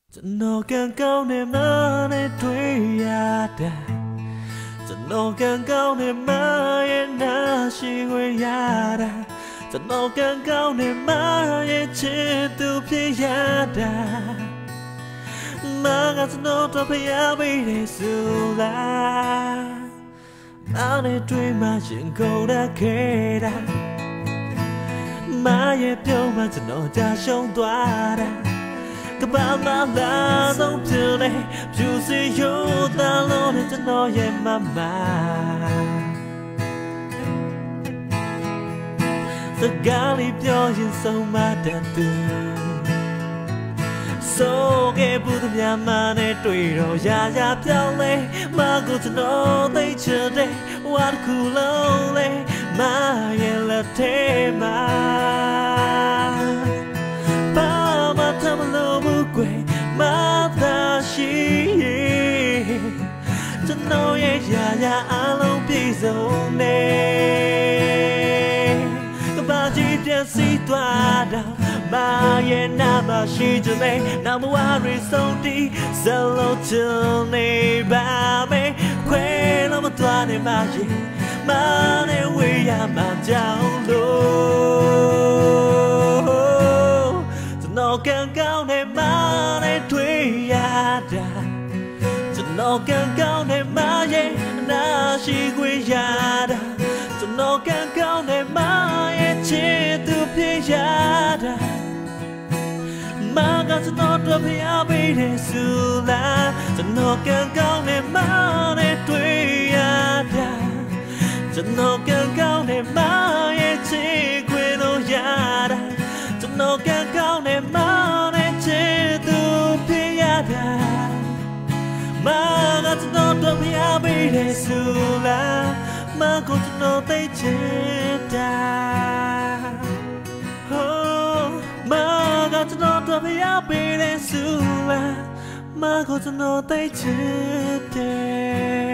ကျွန်တော်ကံကောင်းနေမှနဲ့တွေ့ရတာကျွန်တော်ကံကောင်းနေမှရဲ့နာရှိခွင့်ရတာကျွန်တော်ကံကောင်းနေမှရဲ့ချစ်သူဖြစ်ရတာမကကျွန်တော်တော့ဖျားပေးတယ်ဆိုလားနားနဲ့တွေ့မှရင်ကုန်တတ်ခဲ့တာမရဲ့ပြုံးမှကျွန်တော်ကြာရှုံးသွားတာကဘာမှလာဆုံးဖြစ်နေဖြူစီရိုးသားလို့တဲ့ကျွန်တော်ရဲ့မမစကားလေးပြောရင်ဆုံးမတတ်သူဆိုခဲ့ဘူးသူများမနဲ့တွေ့တော့ရာရာပြောင်းလဲမကိုကျွန်တော်သိချင်တယ်ဝါတစ်ခုလုံးလဲမရဲ့လက်ထဲမှာမသာရှိကျွန်တော်ရဲ့ရာရာအလုံးပြည့်စုံနေကဘာကြီးပြည့်စည်သွားတော့မရဲ့နာမရှိချင်တဲ့နာမဝရီဆုံးတီးစလုံးချင်နေပါမယ်ခွဲလို့မသွားနေမှရဲ့မနဲ့ဝေးရမှကြောင်းလို့ကျွန်တော်ကံကောင်းနေမှတွေ့ရတာကျွန်တော်ကံကောင်းနေမှရဲ့နာရှိခွင့်ရတာကျွန်တော်ကံကောင်းနေမှရဲ့ချစ်သူဖြစ်ရတာမကကျွန်တော်တို့ဖျားပေးတယ်ဆိုလားကျွန်တော်ကံကောင်းနေမှနဲ့တွေ့ရတာကျွန်တော်ကံကောင်းနေမှရဲ့ချစ်ခွင့်လို့ရတာကျွန်တော်ကံကောင်းနေမှနဲ့ချစ်သူမကကျွန်တော်တို့ဖျားပေးတယ်ဆိုလားမကိုကျွန်တော်သိချင်တာမကကျွန်တော်တို့ဖျားပေးတယ်ဆိုလားမကိုကျွန်တော်သိချင်တယ်